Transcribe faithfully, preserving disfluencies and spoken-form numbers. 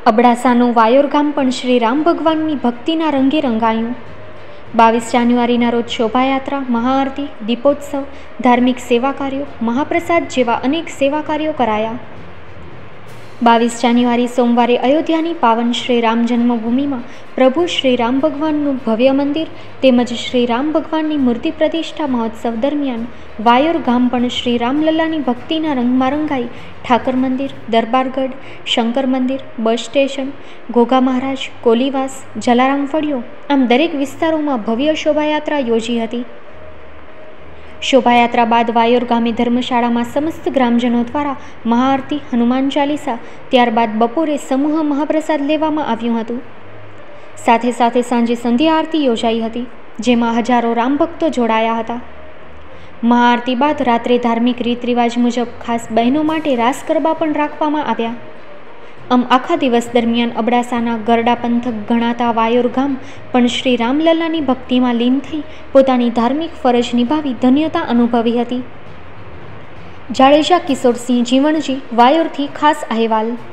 અબડાસાનું વાયોર ગામ પણ શ્રી રામ ભગવાનની ભક્તિના રંગે રંગાયું. બાવીસ જાન્યુઆરીના રોજ શોભાયાત્રા, મહાઆરતી, દીપોત્સવ, ધાર્મિક સેવા કાર્યો, મહાપ્રસાદ જેવા અનેક સેવા કાર્યો કરાયા. બાવીસ જાન્યુઆરી સોમવારે અયોધ્યાની પાવન શ્રી રામ જન્મભૂમિમાં પ્રભુ શ્રી રામ ભગવાનનું ભવ્ય મંદિર તેમજ શ્રી રામ ભગવાનની મૂર્તિ પ્રતિષ્ઠા મહોત્સવ દરમિયાન વાયોર ગામ પણ શ્રી રામલલ્લાની ભક્તિના રંગમાં રંગાઈ ઠાકર મંદિર, દરબારગઢ, શંકર મંદિર, બસ સ્ટેશન, ઘોઘા મહારાજ, કોલીવાસ, જલારામ ફળિયો આમ દરેક વિસ્તારોમાં ભવ્ય શોભાયાત્રા યોજી હતી. શોભાયાત્રા બાદ વાયોર ગામે ધર્મશાળામાં સમસ્ત ગ્રામજનો દ્વારા મહાઆરતી, હનુમાન ચાલીસા, ત્યારબાદ બપોરે સમૂહ મહાપ્રસાદ લેવામાં આવ્યું હતું. સાથે સાથે સાંજે સંધ્યા આરતી યોજાઈ હતી, જેમાં હજારો રામ ભક્તો જોડાયા હતા. મહાઆરતી બાદ રાત્રે ધાર્મિક રીત રિવાજ મુજબ ખાસ બહેનો માટે રાસ ગરબા પણ રાખવામાં આવ્યા. આમ આખા દિવસ દરમિયાન અબડાસાના ગરડા પંથક ગણાતા વાયોર ગામ પણ શ્રી રામલલ્લાની ભક્તિમાં લીન થઈ પોતાની ધાર્મિક ફરજ નિભાવી ધન્યતા અનુભવી હતી. જાડેજા કિશોરસિંહ જીવણજી, વાયોરથી ખાસ અહેવાલ.